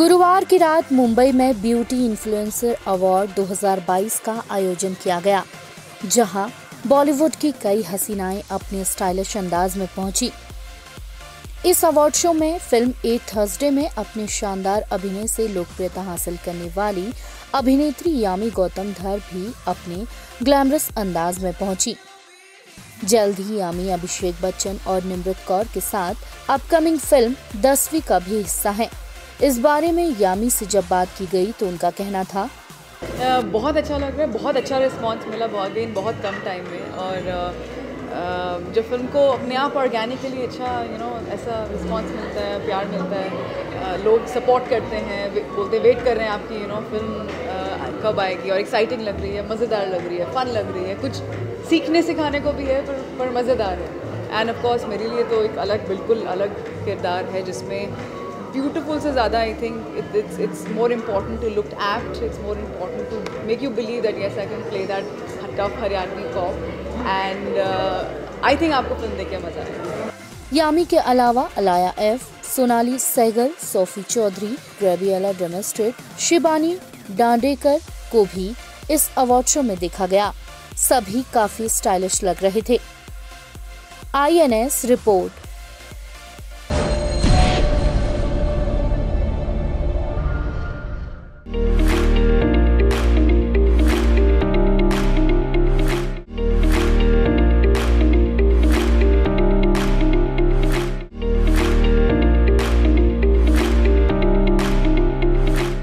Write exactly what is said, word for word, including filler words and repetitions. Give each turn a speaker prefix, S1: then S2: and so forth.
S1: गुरुवार की रात मुंबई में ब्यूटी इन्फ्लुएंसर अवार्ड दो हज़ार बाईस का आयोजन किया गया, जहां बॉलीवुड की कई हसीनाएं अपने स्टाइलिश अंदाज में पहुंची। इस अवार्ड शो में फिल्म ए थर्सडे में अपने शानदार अभिनय से लोकप्रियता हासिल करने वाली अभिनेत्री यामी गौतम धर भी अपने ग्लैमरस अंदाज में पहुंची। जल्द ही यामी अभिषेक बच्चन और निमृत कौर के साथ अपकमिंग फिल्म दसवीं का भी हिस्सा है। इस बारे में यामी से जब बात की गई तो उनका कहना था,
S2: बहुत अच्छा लग रहा है, बहुत अच्छा रिस्पांस मिला बहुत दिन बहुत कम टाइम में। और जो फिल्म को अपने आप ऑर्गेनिकली अच्छा यू नो ऐसा रिस्पांस मिलता है, प्यार मिलता है, लोग सपोर्ट करते हैं, बोलते वेट कर रहे हैं आपकी यू नो फिल्म कब आएगी, और एक्साइटिंग लग रही है, मज़ेदार लग रही है, फन लग रही है, कुछ सीखने सिखाने को भी है पर, पर मज़ेदार है। एंड ऑफ कोर्स मेरे लिए तो एक अलग बिल्कुल अलग किरदार है जिसमें ब्यूटीफुल से ज़्यादा I think it's it's more important to look act, it's more important to make you believe that yes I can play that tough Haryanvi cop. And I think आपको फिल्म देख के मजा आएगा।
S1: यामी के अलावा Alaya F, Sonali Sehgal, Sophie Choudhary, Gabriella Demetriades, Shibani Dandekar को भी इस अवार्ड शो में देखा गया। सभी काफी स्टाइलिश लग रहे थे। I N S report.